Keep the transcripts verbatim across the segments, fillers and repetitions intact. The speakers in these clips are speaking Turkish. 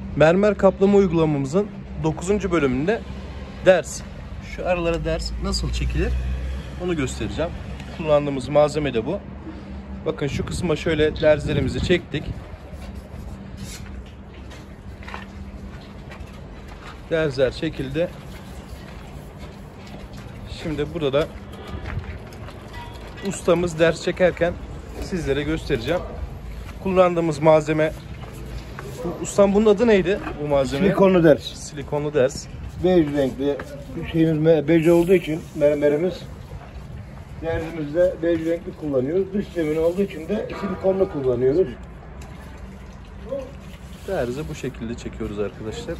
Mermer kaplama uygulamamızın dokuzuncu bölümünde ders. Şu aralara ders nasıl çekilir onu göstereceğim. Kullandığımız malzeme de bu. Bakın şu kısma şöyle derslerimizi çektik. Dersler çekildi. Şimdi burada da ustamız ders çekerken sizlere göstereceğim. Kullandığımız malzeme. Ustam bunun adı neydi bu malzeme? Silikonlu ders. Silikonlu ders. Bej renkli şeyimiz bej olduğu için mermerimiz dersimizde bej renkli kullanıyoruz. Dış zemin olduğu için de silikonlu kullanıyoruz. Derzi bu şekilde çekiyoruz arkadaşlar.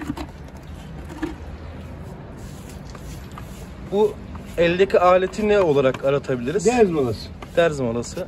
Bu eldeki aleti ne olarak aratabiliriz? Derz malası. Derz malası.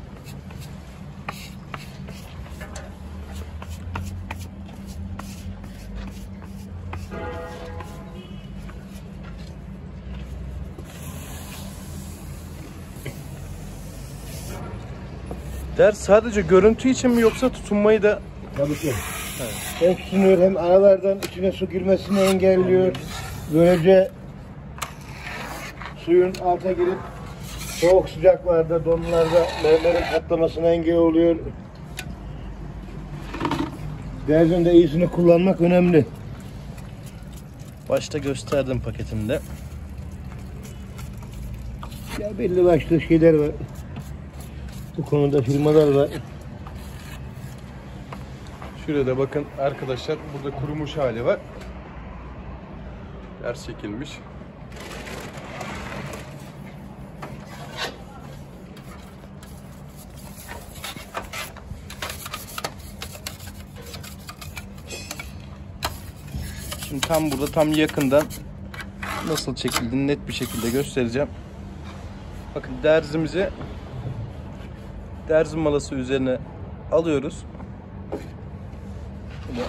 Ders sadece görüntü için mi yoksa tutunmayı da? Tabii ki. Evet. Hem tutunuyor hem aralardan içine su girmesini engelliyor. Böylece suyun alta girip soğuk sıcaklarda, donlarda mermerin patlamasına engel oluyor. Derzin de iyisini kullanmak önemli. Başta gösterdim paketimde. Ya belli başlı şeyler var. Bu konuda firmalar var. Şurada bakın arkadaşlar, burada kurumuş hali var. Ders çekilmiş. Şimdi tam burada, tam yakından nasıl çekildiğini net bir şekilde göstereceğim. Bakın derzimizi derzi malası üzerine alıyoruz. Şöyle.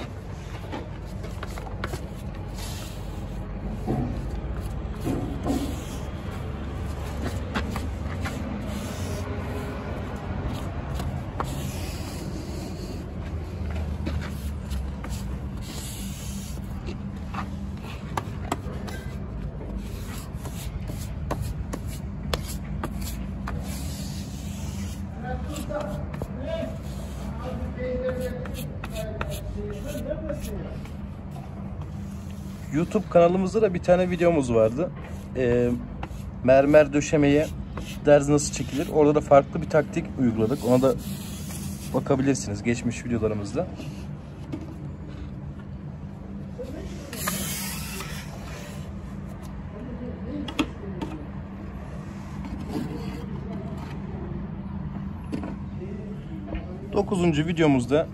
YouTube kanalımızda da bir tane videomuz vardı. Ee, mermer döşemeye derz nasıl çekilir? Orada da farklı bir taktik uyguladık. Ona da bakabilirsiniz geçmiş videolarımızda. Dokuzuncu videomuzda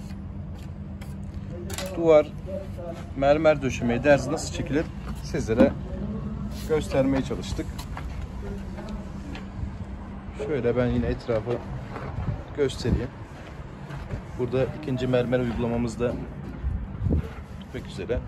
duvar mermer döşemeye derz nasıl çekilir sizlere göstermeye çalıştık. Şöyle ben yine etrafı göstereyim. Burada ikinci mermer uygulamamızda bitmek üzere.